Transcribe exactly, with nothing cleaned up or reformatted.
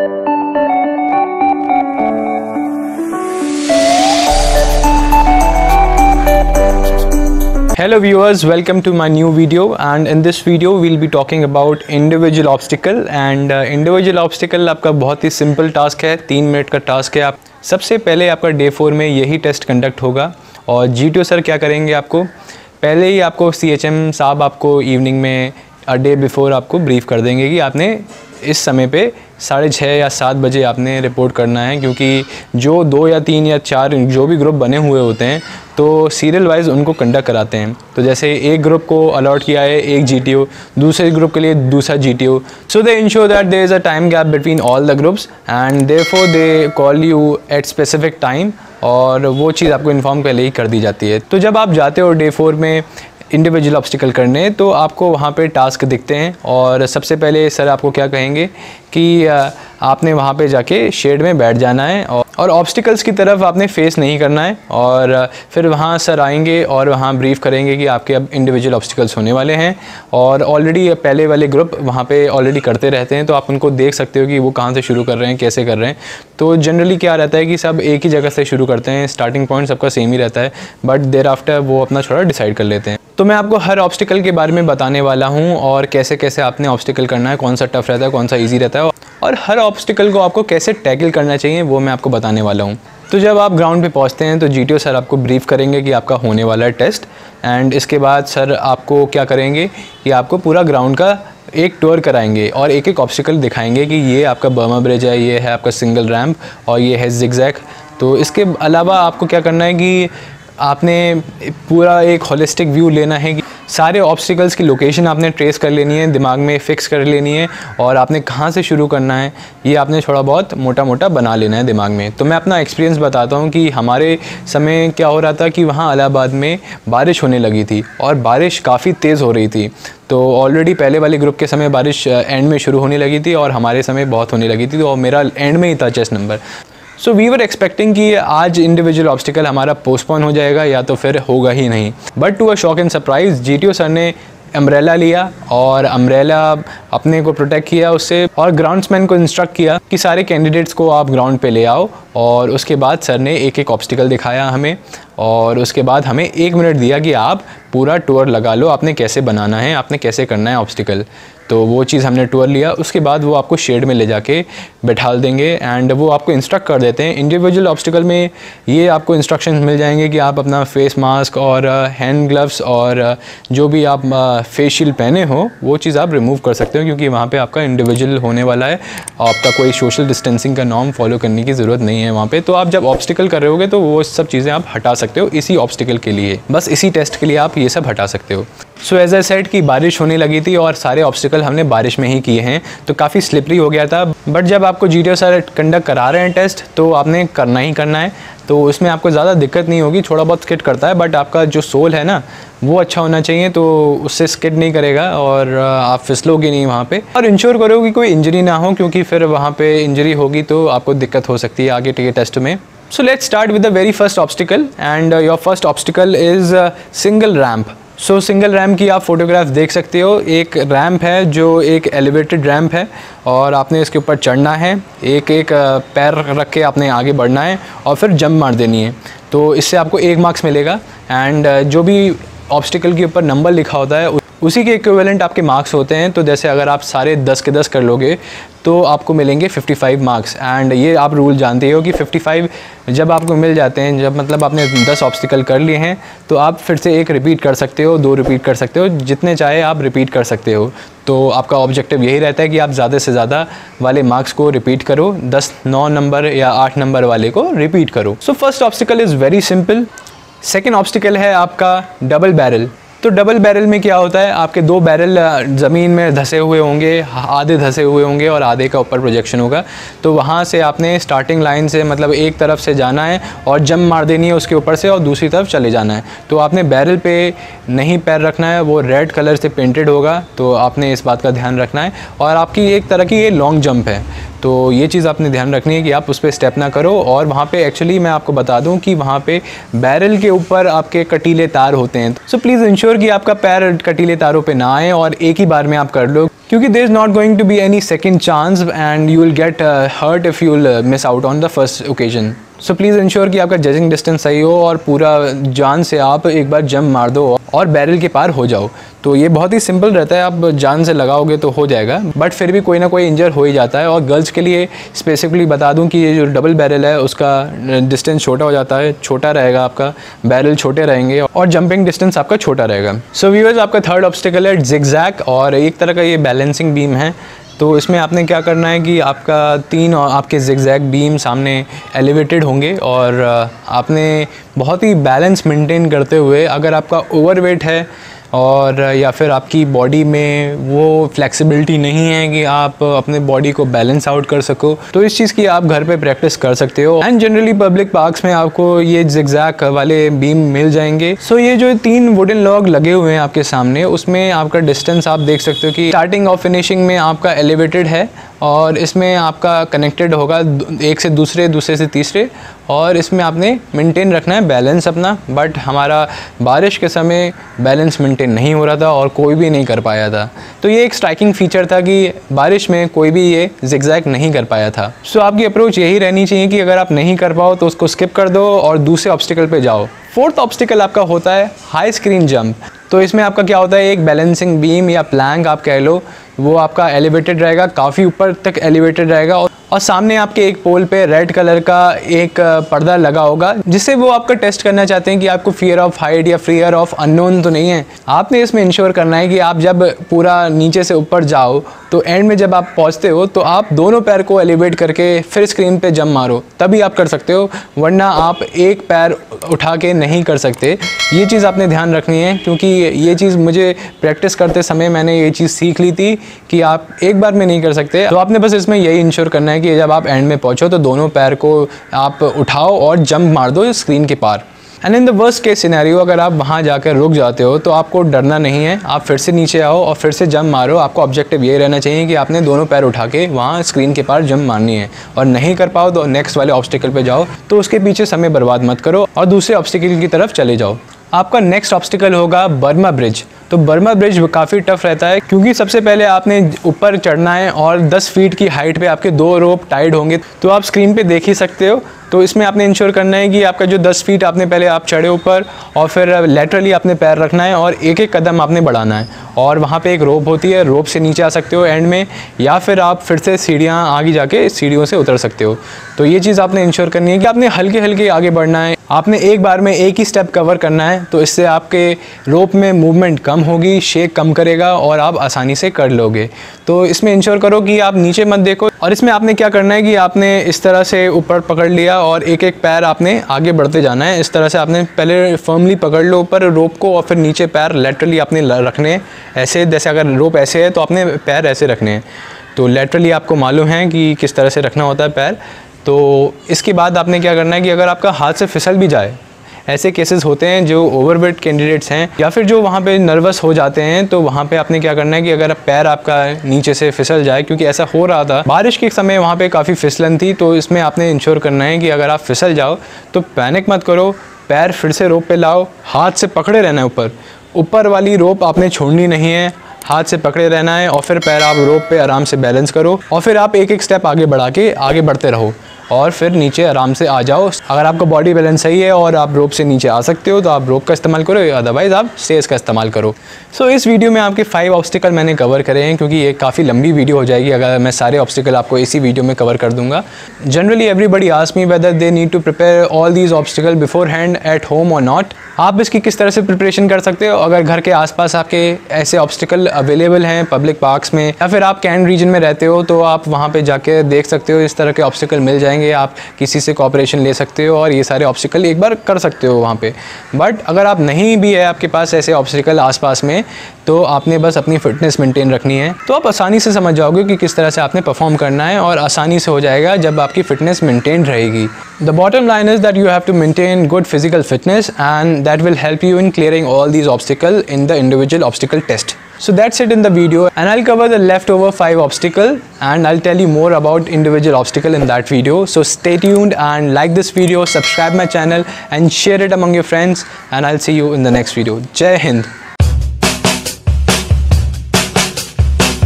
Hello viewers, welcome to my new video, and in this video we'll be talking about individual obstacle and uh, individual obstacle आपका बहुत ही simple task है, तीन minute का task है। आप सबसे पहले आपका डे फोर में यही टेस्ट कंडक्ट होगा और जी टी ओ सर क्या करेंगे, आपको पहले ही आपको सी एच एम साहब आपको इवनिंग में अ डे बिफोर आपको ब्रीफ कर देंगे कि आपने इस समय पे साढ़े छः या सात बजे आपने रिपोर्ट करना है, क्योंकि जो दो या तीन या चार जो भी ग्रुप बने हुए होते हैं तो सीरियल वाइज उनको कंडक्ट कराते हैं। तो जैसे एक ग्रुप को अलॉट किया है एक जी टी ओ, दूसरे ग्रुप के लिए दूसरा G T O, so they ensure that there is a time gap between all the groups and therefore they call you at specific time, और वो चीज़ आपको इन्फॉर्म पहले ही कर दी जाती है। तो जब आप जाते हो डे फोर में इंडिविजुअल ऑब्स्टिकल करने, तो आपको वहाँ पे टास्क दिखते हैं और सबसे पहले सर आपको क्या कहेंगे कि आपने वहाँ पे जाके शेड में बैठ जाना है और और ऑब्स्टिकल्स की तरफ आपने फेस नहीं करना है, और फिर वहाँ सर आएंगे और वहाँ ब्रीफ करेंगे कि आपके अब इंडिविजुअल ऑब्स्टिकल्स होने वाले हैं। और ऑलरेडी पहले वाले ग्रुप वहाँ पे ऑलरेडी करते रहते हैं, तो आप उनको देख सकते हो कि वो कहाँ से शुरू कर रहे हैं, कैसे कर रहे हैं। तो जनरली क्या रहता है कि सब एक ही जगह से शुरू करते हैं, स्टार्टिंग पॉइंट सबका सेम ही रहता है, बट देर आफ्टर वो अपना थोड़ा डिसाइड कर लेते हैं। तो मैं आपको हर ऑब्स्टिकल के बारे में बताने वाला हूँ और कैसे कैसे आपने ऑब्स्टिकल करना है, कौन सा टफ रहता है, कौन सा ईजी रहता है, और हर ऑब्स्टिकल को आपको कैसे टैकल करना चाहिए वो मैं आपको बताने वाला हूँ। तो जब आप ग्राउंड पे पहुँचते हैं तो जी टी ओ सर आपको ब्रीफ करेंगे कि आपका होने वाला है टेस्ट, एंड इसके बाद सर आपको क्या करेंगे कि आपको पूरा ग्राउंड का एक टूर कराएंगे और एक एक ऑब्स्टिकल दिखाएंगे कि ये आपका बर्मा ब्रिज है, ये है आपका सिंगल रैम्प और ये है जिगजैग। तो इसके अलावा आपको क्या करना है कि आपने पूरा एक होलिस्टिक व्यू लेना है कि सारे ऑब्स्टिकल्स की लोकेशन आपने ट्रेस कर लेनी है, दिमाग में फ़िक्स कर लेनी है, और आपने कहाँ से शुरू करना है ये आपने थोड़ा बहुत मोटा मोटा बना लेना है दिमाग में। तो मैं अपना एक्सपीरियंस बताता हूँ कि हमारे समय क्या हो रहा था कि वहाँ इलाहाबाद में बारिश होने लगी थी और बारिश काफ़ी तेज़ हो रही थी। तो ऑलरेडी पहले वाले ग्रुप के समय बारिश एंड में शुरू होने लगी थी और हमारे समय बहुत होने लगी थी, तो मेरा एंड में ही था chest number. So we were expecting कि आज इंडिविजुअल ऑब्स्टिकल हमारा पोस्टपोन हो जाएगा या तो फिर होगा ही नहीं, but to a shock and surprise G T O sir ने अम्ब्रेला लिया और अम्ब्रेला अपने को प्रोटेक्ट किया उससे, और ग्राउंड्समैन को इंस्ट्रक्ट किया कि सारे कैंडिडेट्स को आप ग्राउंड पे ले आओ। और उसके बाद सर ने एक एक ऑब्स्टिकल दिखाया हमें, और उसके बाद हमें एक मिनट दिया कि आप पूरा टूर लगा लो, आपने कैसे बनाना है, आपने कैसे करना है ऑब्स्टिकल। तो वो चीज़ हमने टूर लिया। उसके बाद वो आपको शेड में ले जाके बैठाल देंगे एंड वो आपको इंस्ट्रक्ट कर देते हैं। इंडिविजुअल ऑब्स्टिकल में ये आपको इंस्ट्रक्शन मिल जाएंगे कि आप अपना फेस मास्क और हैंड ग्लव्स और जो भी आप फेस शील्ड पहने हो वो चीज़ आप रिमूव कर सकते हो, क्योंकि वहाँ पे आपका इंडिविजुअल होने वाला है, आपका कोई सोशल डिस्टेंसिंग का नॉर्म फॉलो करने की ज़रूरत नहीं है वहाँ पे। तो आप जब ऑब्स्टिकल कर रहे होगे तो वो सब चीज़ें आप हटा सकते हो इसी ऑब्स्टिकल के लिए, बस इसी टेस्ट के लिए आप ये सब हटा सकते हो। सो एज आई सेड कि बारिश होने लगी थी और सारे ऑब्स्टिकल हमने बारिश में ही किए हैं, तो काफ़ी स्लिपरी हो गया था। बट जब आपको G T O sir conduct करा रहे हैं टेस्ट तो आपने करना ही करना है, तो उसमें आपको ज़्यादा दिक्कत नहीं होगी, थोड़ा बहुत स्किड करता है बट आपका जो सोल है ना वो अच्छा होना चाहिए, तो उससे स्किड नहीं करेगा और आप फिसलोगे नहीं वहाँ पे। और इंश्योर करो कि कोई इंजरी ना हो, क्योंकि फिर वहाँ पे इंजरी होगी तो आपको दिक्कत हो सकती है आगे के टेस्ट में। So let's start with the very first obstacle, and your first obstacle is single ramp. So single ramp की आप फोटोग्राफ देख सकते हो। एक रैम्प है जो एक एलिवेटेड रैम्प है और आपने इसके ऊपर चढ़ना है, एक एक पैर रख के आपने आगे बढ़ना है और फिर जंप मार देनी है। तो इससे आपको एक मार्क्स मिलेगा, एंड जो भी ऑब्स्टिकल के ऊपर नंबर लिखा होता है उसी के इक्विवेलेंट आपके मार्क्स होते हैं। तो जैसे अगर आप सारे दस के दस कर लोगे तो आपको मिलेंगे पचपन मार्क्स, एंड ये आप रूल जानते हो कि पचपन जब आपको मिल जाते हैं, जब मतलब आपने दस ऑब्स्टिकल कर लिए हैं तो आप फिर से एक रिपीट कर सकते हो, दो रिपीट कर सकते हो, जितने चाहे आप रिपीट कर सकते हो। तो आपका ऑब्जेक्टिव यही रहता है कि आप ज़्यादा से ज़्यादा वाले मार्क्स को रिपीट करो, दस नौ नंबर या आठ नंबर वाले को रिपीट करो। So first obstacle is very simple. Second obstacle है आपका डबल बैरल। तो डबल बैरल में क्या होता है, आपके दो बैरल ज़मीन में धंसे हुए होंगे, आधे धंसे हुए होंगे और आधे का ऊपर प्रोजेक्शन होगा। तो वहाँ से आपने स्टार्टिंग लाइन से मतलब एक तरफ से जाना है और जंप मार देनी है उसके ऊपर से और दूसरी तरफ चले जाना है। तो आपने बैरल पे नहीं पैर रखना है, वो रेड कलर से पेंटेड होगा, तो आपने इस बात का ध्यान रखना है। और आपकी एक तरह की ये लॉन्ग जंप है, तो ये चीज़ आपने ध्यान रखनी है कि आप उस पर स्टेप ना करो। और वहाँ पे एक्चुअली मैं आपको बता दूँ कि वहाँ पे बैरल के ऊपर आपके कटीले तार होते हैं, सो प्लीज़ इंश्योर कि आपका पैर कटीले तारों पे ना आए और एक ही बार में आप कर लो, क्योंकि there is not going to be any second chance and you will get hurt if you will miss out on the first occasion. So please ensure कि आपका जजिंग डिस्टेंस सही हो और पूरा जान से आप एक बार जंप मार दो और बैरल के पार हो जाओ। तो ये बहुत ही सिंपल रहता है, आप जान से लगाओगे तो हो जाएगा, बट फिर भी कोई ना कोई इंजर हो ही जाता है। और गर्ल्स के लिए स्पेसिफिकली बता दूं कि ये जो डबल बैरल है उसका डिस्टेंस छोटा हो जाता है, छोटा रहेगा, आपका बैरल छोटे रहेंगे और जंपिंग डिस्टेंस आपका छोटा रहेगा। सो व्यूअर्स, आपका थर्ड ऑब्स्टिकल है जिगजैग, और एक तरह का ये बैलेंसिंग बीम है। तो इसमें आपने क्या करना है कि आपका तीन आपके जिगजैग बीम सामने एलिवेटेड होंगे और आपने बहुत ही बैलेंस मेंटेन करते हुए, अगर आपका ओवरवेट है और या फिर आपकी बॉडी में वो फ्लेक्सिबिलिटी नहीं है कि आप अपने बॉडी को बैलेंस आउट कर सको, तो इस चीज़ की आप घर पे प्रैक्टिस कर सकते हो। एंड जनरली पब्लिक पार्क्स में आपको ये जिगजैग वाले बीम मिल जाएंगे। सो ये जो तीन वुडन लॉग लगे हुए हैं आपके सामने, उसमें आपका डिस्टेंस आप देख सकते हो कि स्टार्टिंग और फिनिशिंग में आपका एलिवेटेड है और इसमें आपका कनेक्टेड होगा एक से दूसरे, दूसरे से तीसरे, और इसमें आपने मेंटेन रखना है बैलेंस अपना। बट हमारा बारिश के समय बैलेंस मेंटेन नहीं हो रहा था और कोई भी नहीं कर पाया था। तो ये एक स्ट्राइकिंग फीचर था कि बारिश में कोई भी ये जिगजैग नहीं कर पाया था। सो आपकी अप्रोच यही रहनी चाहिए कि अगर आप नहीं कर पाओ तो उसको स्किप कर दो और दूसरे ऑब्स्टिकल पे जाओ। फोर्थ ऑब्स्टिकल आपका होता है हाई स्क्रीन जंप। तो इसमें आपका क्या होता है, एक बैलेंसिंग बीम या प्लैंक आप कह लो, वो आपका एलिवेटेड रहेगा, काफ़ी ऊपर तक एलिवेटेड रहेगा और और सामने आपके एक पोल पे रेड कलर का एक पर्दा लगा होगा, जिससे वो आपका टेस्ट करना चाहते हैं कि आपको फियर ऑफ हाइट या फियर ऑफ अननोन तो नहीं है। आपने इसमें इंश्योर करना है कि आप जब पूरा नीचे से ऊपर जाओ तो एंड में जब आप पहुंचते हो तो आप दोनों पैर को एलिवेट करके फिर स्क्रीन पे जंप मारो, तभी आप कर सकते हो, वरना आप एक पैर उठा के नहीं कर सकते। ये चीज़ आपने ध्यान रखनी है, क्योंकि ये चीज़ मुझे प्रैक्टिस करते समय मैंने ये चीज़ सीख ली थी कि आप एक बार में नहीं कर सकते। तो आपने बस इसमें यही इंश्योर करना है कि जब आप एंड में पहुंचो तो दोनों पैर को आप उठाओ और जंप मार दो स्क्रीन के पार। And in the worst case scenario, अगर आप वहाँ जाकर रुक जाते हो तो आपको डरना नहीं है, आप फिर से नीचे आओ और फिर से जंप मारो। आपको ऑब्जेक्टिव ये रहना चाहिए कि आपने दोनों पैर उठा के वहाँ स्क्रीन के पार जंप मारनी है, और नहीं कर पाओ तो नेक्स्ट वाले ऑब्स्टिकल पे जाओ, तो उसके पीछे समय बर्बाद मत करो और दूसरे ऑब्स्टिकल की तरफ चले जाओ। आपका नेक्स्ट ऑब्स्टिकल होगा बर्मा ब्रिज। तो बर्मा ब्रिज काफ़ी टफ रहता है, क्योंकि सबसे पहले आपने ऊपर चढ़ना है और दस फीट की हाइट पे आपके दो रोप टाइड होंगे। तो आप स्क्रीन पे देख ही सकते हो। तो इसमें आपने इंश्योर करना है कि आपका जो दस फीट आपने पहले आप चढ़े ऊपर और फिर लेटरली आपने पैर रखना है और एक एक कदम आपने बढ़ाना है, और वहाँ पे एक रोप होती है, रोप से नीचे आ सकते हो एंड में, या फिर आप फिर से सीढ़ियाँ आगे जाके सीढ़ियों से उतर सकते हो। तो ये चीज़ आपने इंश्योर करनी है कि आपने हल्के हल्के आगे बढ़ना है, आपने एक बार में एक ही स्टेप कवर करना है। तो इससे आपके रोप में मूवमेंट कम होगी, शेक कम करेगा और आप आसानी से कर लोगे। तो इसमें इंश्योर करो कि आप नीचे मत देखो, और इसमें आपने क्या करना है कि आपने इस तरह से ऊपर पकड़ लिया और एक एक पैर आपने आगे बढ़ते जाना है। इस तरह से आपने पहले फर्मली पकड़ लो ऊपर रोप को और फिर नीचे पैर लेटरली आपने रखने, ऐसे जैसे अगर रोप ऐसे है तो आपने पैर ऐसे रखने हैं। तो लेटरली आपको मालूम है कि किस तरह से रखना होता है पैर। तो इसके बाद आपने क्या करना है कि अगर आपका हाथ से फिसल भी जाए, ऐसे केसेस होते हैं जो ओवरवेट कैंडिडेट्स हैं या फिर जो वहाँ पे नर्वस हो जाते हैं, तो वहाँ पे आपने क्या करना है कि अगर पैर आपका नीचे से फिसल जाए, क्योंकि ऐसा हो रहा था बारिश के समय वहाँ पे काफ़ी फिसलन थी, तो इसमें आपने इंश्योर करना है कि अगर आप फिसल जाओ तो पैनिक मत करो, पैर फिर से रोप पे लाओ, हाथ से पकड़े रहना है ऊपर ऊपर वाली रोप आपने छोड़नी नहीं है, हाथ से पकड़े रहना है और फिर पैर आप रोप पे आराम से बैलेंस करो और फिर आप एक एक स्टेप आगे बढ़ा के आगे बढ़ते रहो और फिर नीचे आराम से आ जाओ। अगर आपका बॉडी बैलेंस सही है और आप रोप से नीचे आ सकते हो तो आप रोप का इस्तेमाल करो, अदरवाइज़ आप स्टेज का इस्तेमाल करो। सो so, इस वीडियो में आपके फाइव ऑब्स्टिकल मैंने कवर करे हैं, क्योंकि ये काफ़ी लंबी वीडियो हो जाएगी अगर मैं सारे ऑब्स्टिकल आपको इसी वीडियो में कवर कर दूंगा। Generally everybody ask me whether they need to prepare all these obstacle beforehand at home और नॉट। आप इसकी किस तरह से प्रिपरेशन कर सकते हो? अगर घर के आसपास आपके ऐसे ऑब्स्टिकल अवेलेबल हैं पब्लिक पार्क्स में, या फिर आप कैन रीजन में रहते हो तो आप वहाँ पे जाके देख सकते हो, इस तरह के ऑब्स्टिकल मिल जाएंगे। आप किसी से कोऑपरेशन ले सकते हो और ये सारे ऑब्स्टिकल एक बार कर सकते हो वहाँ पे। बट अगर आप नहीं भी है आपके पास ऐसे ऑब्स्टिकल आसपास में, तो आपने बस अपनी फिटनेस मेंटेन रखनी है, तो आप आसानी से समझ जाओगे कि किस तरह से आपने परफॉर्म करना है और आसानी से हो जाएगा जब आपकी फिटनेस मेंटेन रहेगी। The bottom line is that you have to maintain good physical fitness and that will help you in clearing all these obstacles in the individual obstacle test. So that's it in the video, and I'll cover the leftover five obstacle and I'll tell you more about individual obstacle in that video. So stay tuned and like this video, subscribe my channel and share it among your friends, and I'll see you in the next video. Jai Hind.